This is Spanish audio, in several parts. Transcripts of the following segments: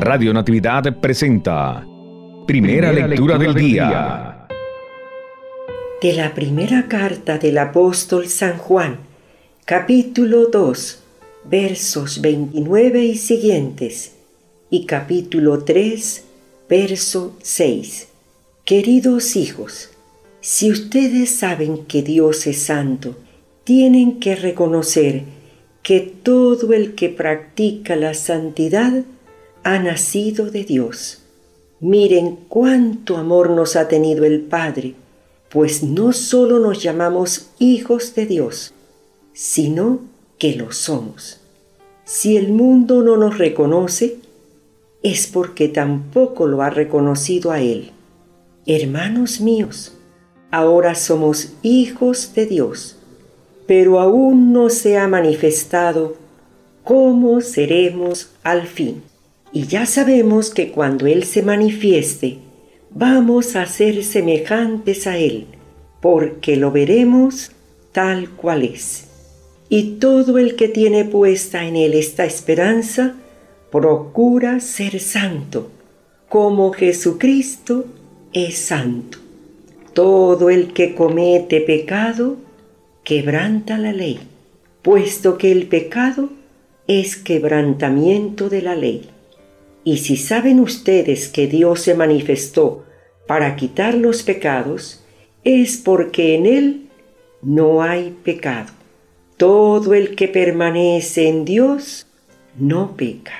Radio Natividad presenta Primera lectura del día. De la primera carta del apóstol San Juan, capítulo 2, versos 29 y siguientes, y capítulo 3, verso 6. Queridos hijos, si ustedes saben que Dios es santo, tienen que reconocer que todo el que practica la santidad ha nacido de Dios. Miren cuánto amor nos ha tenido el Padre, pues no solo nos llamamos hijos de Dios, sino que lo somos. Si el mundo no nos reconoce, es porque tampoco lo ha reconocido a Él. Hermanos míos, ahora somos hijos de Dios, pero aún no se ha manifestado cómo seremos al fin. Y ya sabemos que cuando Él se manifieste, vamos a ser semejantes a Él, porque lo veremos tal cual es. Y todo el que tiene puesta en Él esta esperanza, procura ser santo, como Jesucristo es santo. Todo el que comete pecado, quebranta la ley, puesto que el pecado es quebrantamiento de la ley. Y si saben ustedes que Dios se manifestó para quitar los pecados, es porque en Él no hay pecado. Todo el que permanece en Dios no peca.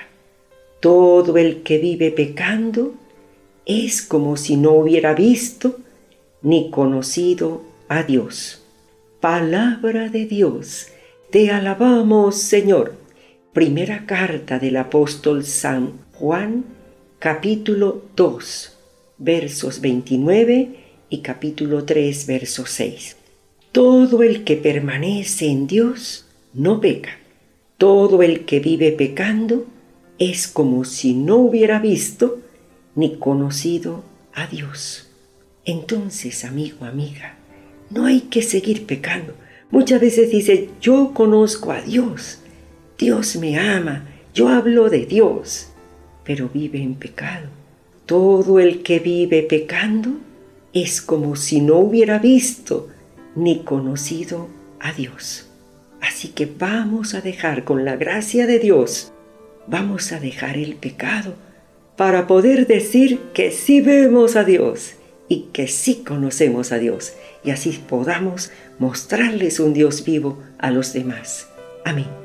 Todo el que vive pecando es como si no hubiera visto ni conocido a Dios. Palabra de Dios, te alabamos, Señor. Primera carta del apóstol San Juan, capítulo 2, versos 29 y capítulo 3, verso 6. Todo el que permanece en Dios no peca. Todo el que vive pecando es como si no hubiera visto ni conocido a Dios. Entonces, amigo, amiga, no hay que seguir pecando. Muchas veces dice, yo conozco a Dios, Dios me ama, yo hablo de Dios, pero vive en pecado. Todo el que vive pecando es como si no hubiera visto ni conocido a Dios. Así que vamos a dejar, con la gracia de Dios, vamos a dejar el pecado para poder decir que sí vemos a Dios y que sí conocemos a Dios, y así podamos mostrarles un Dios vivo a los demás. Amén.